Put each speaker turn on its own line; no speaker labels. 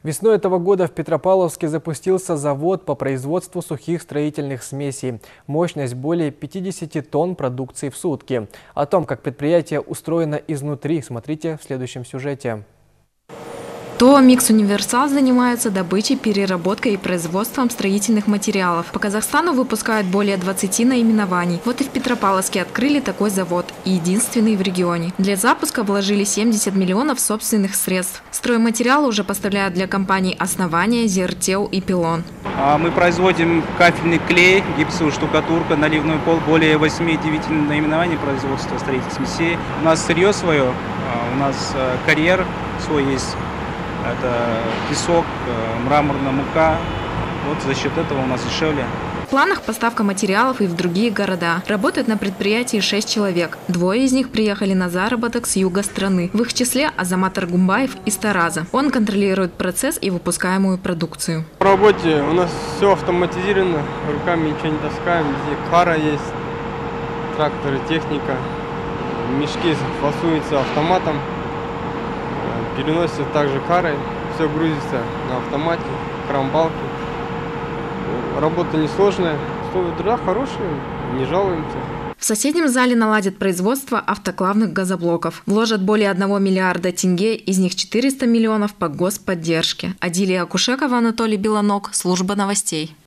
Весной этого года в Петропавловске запустился завод по производству сухих строительных смесей. Мощность более 50 тонн продукции в сутки. О том, как предприятие устроено изнутри, смотрите в следующем сюжете.
ТОО «Микс Универсал» занимается добычей, переработкой и производством строительных материалов. По Казахстану выпускают более 20 наименований. Вот и в Петропавловске открыли такой завод, и единственный в регионе. Для запуска вложили 70 миллионов собственных средств. Стройматериалы уже поставляют для компаний «Основание», «Зертеу» и «Пилон».
Мы производим кафельный клей, гипсовую штукатурку, наливной пол, более 8-9 наименований производства строительных смесей. У нас сырье свое, у нас карьер свой есть. Это песок, мраморная мука. Вот за счет этого у нас дешевле.
В планах поставка материалов и в другие города. Работает на предприятии 6 человек. 2 из них приехали на заработок с юга страны. В их числе Азамат Аргумбаев из Тараза. Он контролирует процесс и выпускаемую продукцию.
В работе у нас все автоматизировано. Руками ничего не таскаем. Здесь кара есть, тракторы, техника. Мешки фасуются автоматом. Переносится также карой, все грузится на автомате, кран-балки. Работа несложная, условия труда хорошие, не жалуемся.
В соседнем зале наладят производство автоклавных газоблоков. Вложат более 1 миллиарда тенге, из них 400 миллионов по господдержке. Адилия Кушекова, Анатолий Белоног, служба новостей.